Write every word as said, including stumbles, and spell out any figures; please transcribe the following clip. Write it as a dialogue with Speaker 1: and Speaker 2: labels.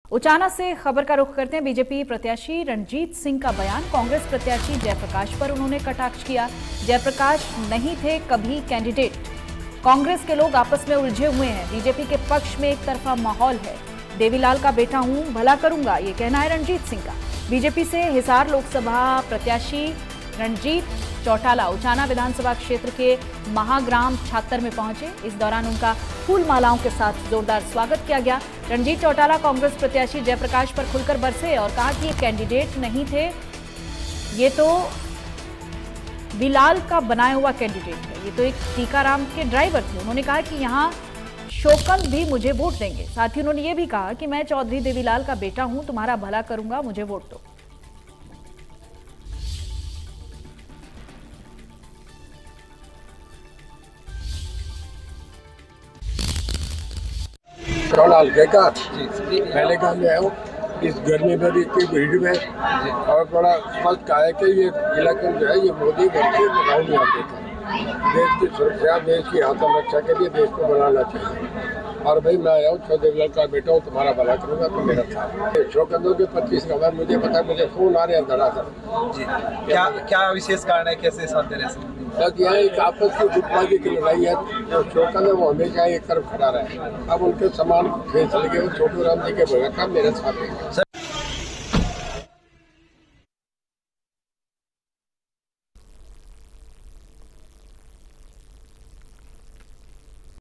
Speaker 1: उचाना से खबर का रुख करते हैं। बीजेपी प्रत्याशी रणजीत सिंह का बयान, कांग्रेस प्रत्याशी जयप्रकाश पर उन्होंने कटाक्ष किया। जयप्रकाश नहीं थे कभी कैंडिडेट, कांग्रेस के लोग आपस में उलझे हुए हैं, बीजेपी के पक्ष में एक तरफा माहौल है, देवीलाल का बेटा हूं, भला करूंगा, ये कहना है रणजीत सिंह का। बीजेपी से हिसार लोकसभा प्रत्याशी रणजीत चौटाला उचाना विधानसभा क्षेत्र के महाग्राम छात्तर में पहुंचे। इस दौरान उनका फूल मालाओं के साथ जोरदार स्वागत किया गया। रणजीत चौटाला कांग्रेस प्रत्याशी जयप्रकाश पर खुलकर बरसे और कहा कि ये कैंडिडेट नहीं थे, ये तो बिलाल का बनाया हुआ कैंडिडेट है, ये तो एक टीकाराम के ड्राइवर थे। उन्होंने कहा कि यहाँ शोकंद भी मुझे वोट देंगे। साथ ही उन्होंने ये भी कहा कि मैं चौधरी देवीलाल का बेटा हूं, तुम्हारा भला करूंगा, मुझे वोट दो।
Speaker 2: कौन हल्के का पहले काम में आया हूँ इस गर्मी में भी इतनी भीड़ में, और बड़ा फर्क का है कि ये इलाका जो है ये मोदी घर से बनाओ नहीं आते थे। देश की सुरक्षा, देश की आत्म रक्षा के लिए देश को बनाना चाहिए। और भाई मैं आया हूँ चौधरी देवीलाल का बेटा हूँ, तुम्हारा भला करूँगा, तो मेरा था शोकंदों के पच्चीस नंबर मुझे पता, मुझे फोन आ रहे हैं धड़ाधड़ जी।
Speaker 3: क्या क्या विशेष कारण है, कैसे साथ दे रहे हैं?
Speaker 2: बस यहाँ एक आपस की गुटबाजी की लड़ाई है। जो शोकंद है वो हमेशा एक तरफ खड़ा रहे, अब उनके समान फैसले के छोटू राम जी के भगत का मेरे साथ है।